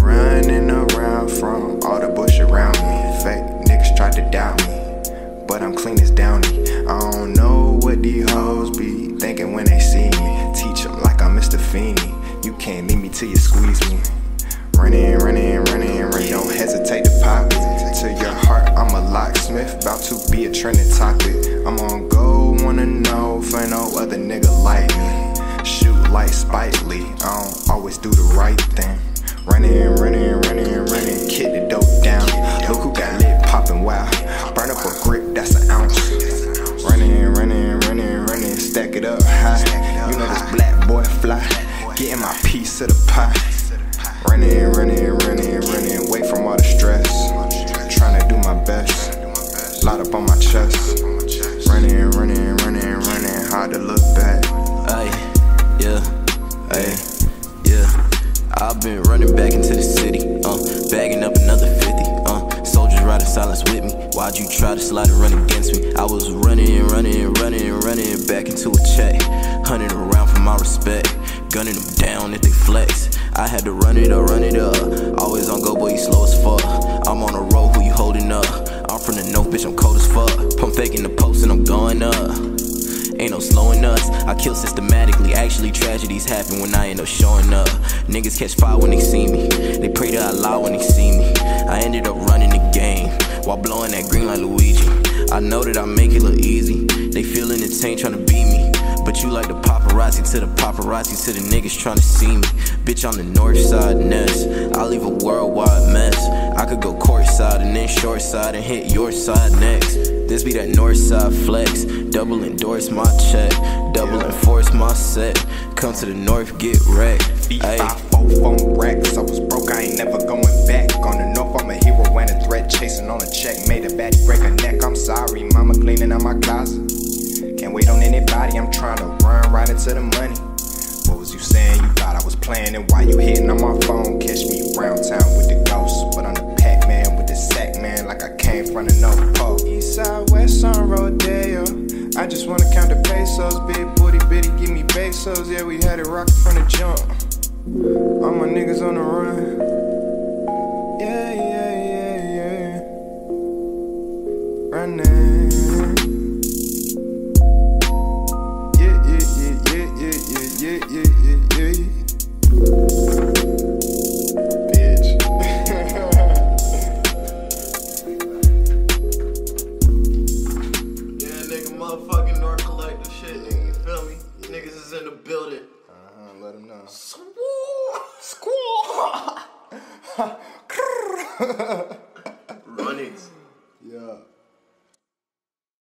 running around from all the bush around me. Fake niggas tried to doubt me, but I'm clean as Downey. I don't know what these hoes be thinking when they see me. Teach them like I'm Mr. Feeney. You can't leave me till you squeeze me. Running, don't hesitate to pop it. To your heart, I'm a locksmith, about to be a trending topic. I'm on go, wanna know for no other nigga like me. Shoot like Spike Lee, I don't always do the right thing. Running, kick the dope down. Look who got lit, poppin' wild. Burn up a grip, that's an ounce. Running, stack it up high. You know this black boy fly, getting my piece of the pie. Running, away from all the stress. Tryna do my best, lot up on my chest. Running, hard to look back. Yeah. I've been running back into the city, bagging up another 50. Soldiers riding silence with me. Why'd you try to slide and run against me? I was running back into a check. Hunting around for my respect, gunning them down if they flex. I had to run it up. Always on go, boy, you slow as fuck. I'm on the road, who you holding up? I'm from the north, bitch, I'm cold as fuck. Pump faking the post and I'm going up. Ain't no slowing us, I kill systematically. Actually, tragedies happen when I end up showing up. Niggas catch fire when they see me. They pray to Allah when they see me. I ended up running the game while blowing that green like Luigi. I know that I make it look easy. They feeling it ain't tryna beat me. But you like the paparazzi to the niggas tryna see me. Bitch, on the north side nest. I leave a worldwide mess. I could go court side and then short side and hit your side next. This be that north side flex. Double endorse my check, double enforce my set. Come to the north, get wrecked. V544 racks. I was broke, I ain't never going back. On the north, I'm a hero and a threat. Chasing on a check, made a baddie break a neck. I'm sorry, mama cleaning out my closet. Can't wait on anybody, I'm trying to run right into the money. What was you saying? You thought I was playing, and why you hitting on my phone? Catch me around town with the ghost, but I'm the Pac-Man with the sack, man, like I came from the North Pole. East side, west on Rodeo. I just wanna count the pesos, big booty bitty, give me pesos. Yeah, we had it rockin' from the jump. All my niggas on the run. Yeah. Running. Bitch. Yeah, nigga, motherfucking North Collective shit, nigga, you feel me? Niggas is in the building. Let them know. Run it. Yeah.